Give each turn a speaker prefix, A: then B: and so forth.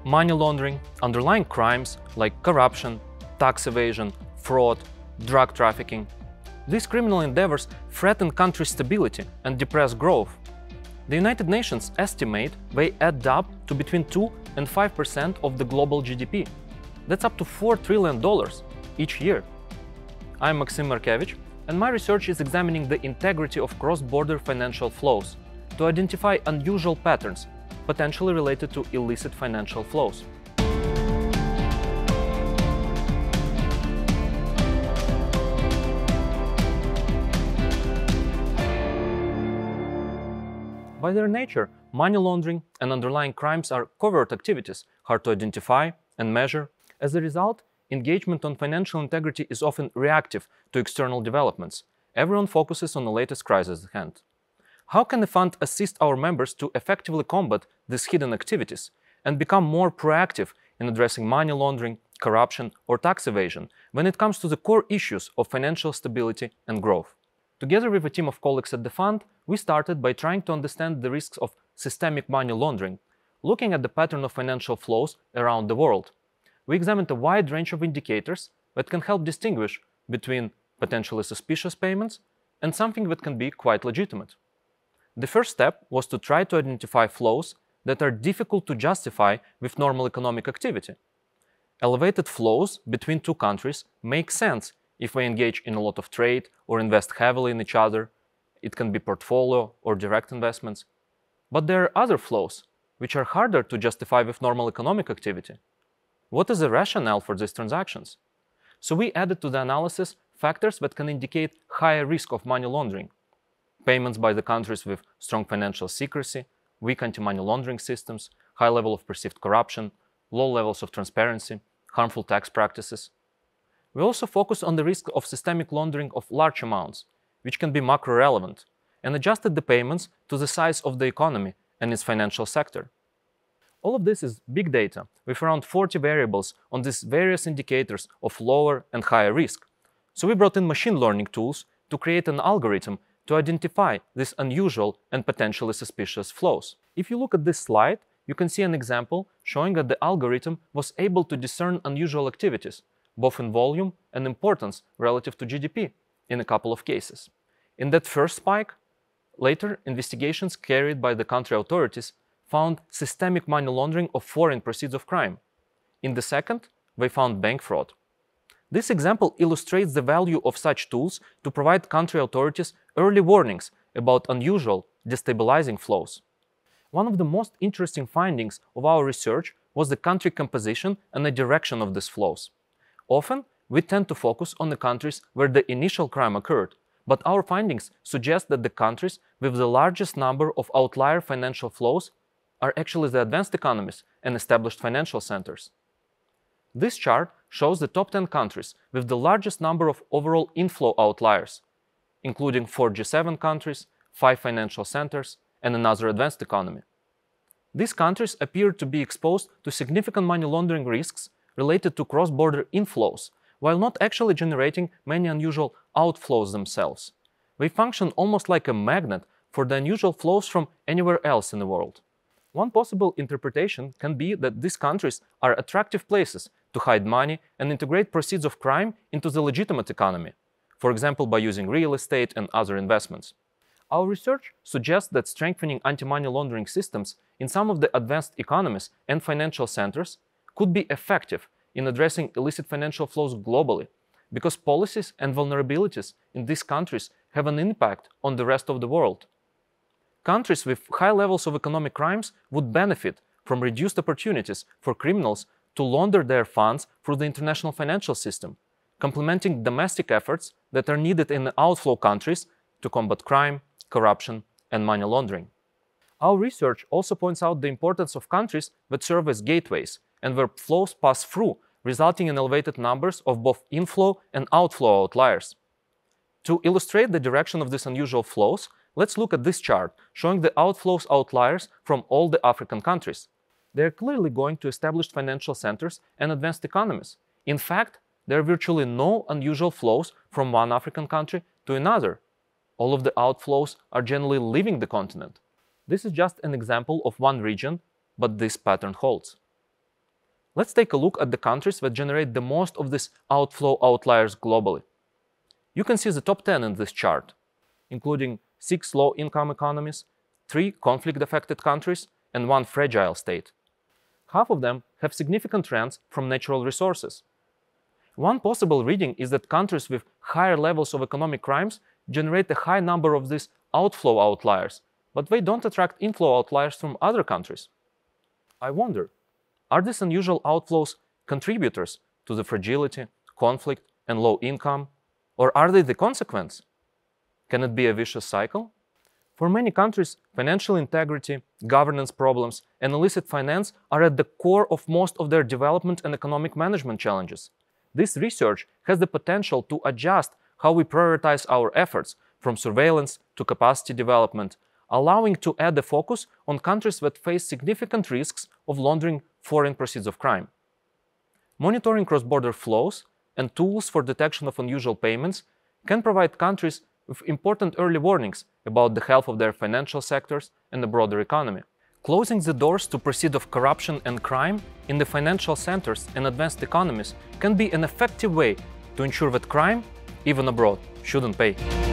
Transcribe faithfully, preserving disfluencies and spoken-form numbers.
A: money laundering, underlying crimes like corruption, tax evasion, fraud, drug trafficking. These criminal endeavors threaten country stability and depress growth. The United Nations estimate they add up to between two and five percent of the global G D P. That's up to four trillion dollars each year. I'm Maksym Markevych, and my research is examining the integrity of cross-border financial flows to identify unusual patterns potentially related to illicit financial flows. By their nature, money laundering and underlying crimes are covert activities, hard to identify and measure. As a result, engagement on financial integrity is often reactive to external developments. Everyone focuses on the latest crisis at hand. How can a fund assist our members to effectively combat these hidden activities and become more proactive in addressing money laundering, corruption, or tax evasion when it comes to the core issues of financial stability and growth? Together with a team of colleagues at the fund, we started by trying to understand the risks of systemic money laundering, looking at the pattern of financial flows around the world. We examined a wide range of indicators that can help distinguish between potentially suspicious payments and something that can be quite legitimate. The first step was to try to identify flows that are difficult to justify with normal economic activity. Elevated flows between two countries make sense if we engage in a lot of trade or invest heavily in each other. It can be portfolio or direct investments. But there are other flows, which are harder to justify with normal economic activity. What is the rationale for these transactions? So we added to the analysis factors that can indicate higher risk of money laundering. Payments by the countries with strong financial secrecy, weak anti-money laundering systems, high level of perceived corruption, low levels of transparency, harmful tax practices. We also focus on the risk of systemic laundering of large amounts, which can be macro-relevant, and adjusted the payments to the size of the economy and its financial sector. All of this is big data, with around forty variables on these various indicators of lower and higher risk. So we brought in machine learning tools to create an algorithm to identify these unusual and potentially suspicious flows. If you look at this slide, you can see an example showing that the algorithm was able to discern unusual activities, both in volume and importance relative to G D P, in a couple of cases. In that first spike, later investigations carried by the country authorities found systemic money laundering of foreign proceeds of crime. In the second, they found bank fraud. This example illustrates the value of such tools to provide country authorities early warnings about unusual, destabilizing flows. One of the most interesting findings of our research was the country composition and the direction of these flows. Often, we tend to focus on the countries where the initial crime occurred, but our findings suggest that the countries with the largest number of outlier financial flows are actually the advanced economies and established financial centers. This chart shows the top ten countries with the largest number of overall inflow outliers, including four G seven countries, five financial centers, and another advanced economy. These countries appear to be exposed to significant money laundering risks related to cross-border inflows, while not actually generating many unusual outflows themselves. They function almost like a magnet for the unusual flows from anywhere else in the world. One possible interpretation can be that these countries are attractive places to hide money and integrate proceeds of crime into the legitimate economy, for example by using real estate and other investments. Our research suggests that strengthening anti-money laundering systems in some of the advanced economies and financial centers could be effective in addressing illicit financial flows globally, because policies and vulnerabilities in these countries have an impact on the rest of the world. Countries with high levels of economic crimes would benefit from reduced opportunities for criminals to launder their funds through the international financial system, complementing domestic efforts that are needed in the outflow countries to combat crime, corruption, and money laundering. Our research also points out the importance of countries that serve as gateways and where flows pass through, resulting in elevated numbers of both inflow and outflow outliers. To illustrate the direction of these unusual flows, let's look at this chart showing the outflows outliers from all the African countries. They are clearly going to established financial centers and advanced economies. In fact, there are virtually no unusual flows from one African country to another. All of the outflows are generally leaving the continent. This is just an example of one region, but this pattern holds. Let's take a look at the countries that generate the most of these outflow outliers globally. You can see the top ten in this chart, including six low-income economies, three conflict-affected countries, and one fragile state. Half of them have significant rents from natural resources. One possible reading is that countries with higher levels of economic crimes generate a high number of these outflow outliers, but they don't attract inflow outliers from other countries. I wonder, are these unusual outflows contributors to the fragility, conflict, and low income, or are they the consequence? Can it be a vicious cycle? For many countries, financial integrity, governance problems, and illicit finance are at the core of most of their development and economic management challenges. This research has the potential to adjust how we prioritize our efforts, from surveillance to capacity development, allowing to add a focus on countries that face significant risks of laundering foreign proceeds of crime. Monitoring cross-border flows and tools for detection of unusual payments can provide countries with important early warnings about the health of their financial sectors and the broader economy. Closing the doors to proceeds of corruption and crime in the financial centers and advanced economies can be an effective way to ensure that crime, even abroad, shouldn't pay.